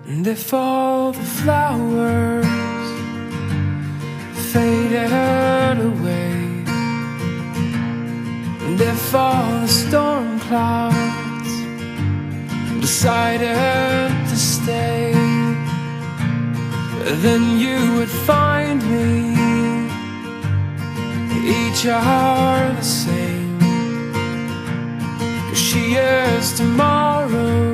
And if all the flowers faded away, and if all the storm clouds decided to stay, then you would find me, each are the same. 'Cause she is tomorrow,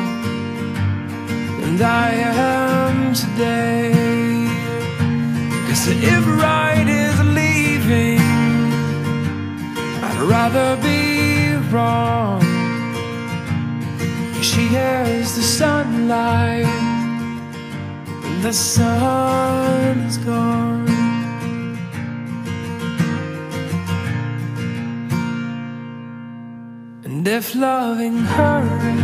and I am today. 'Cause if right is leaving, I'd rather be wrong. She is the sunlight, and the sun is gone. And if loving her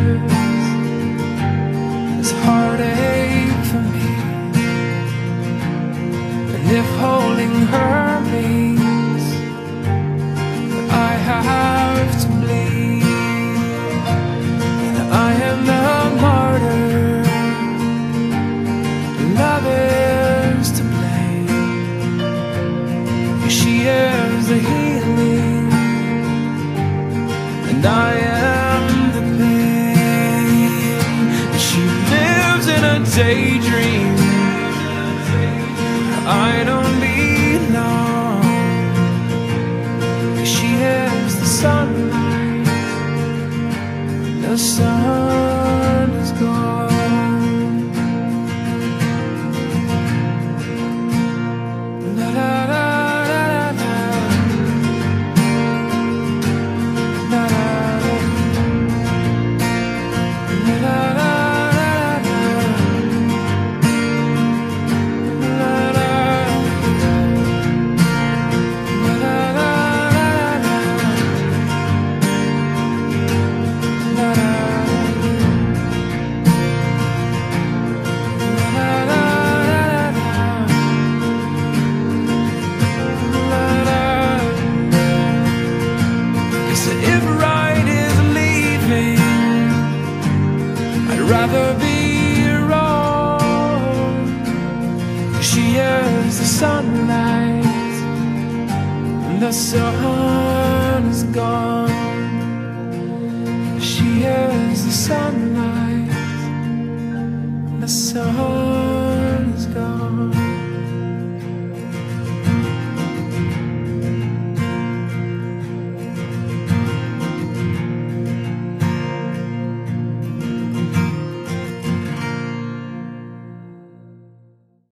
is heartache for me, and if holding her means that I have to bleed, that I am the martyr, love is to blame. She is the healing, and I am the pain. She lives in a daydream, I don't belong. She is the sunlight, the sun is gone. Rather be wrong. She is the sunlight, and the sun is gone. She is the sunlight, and the sun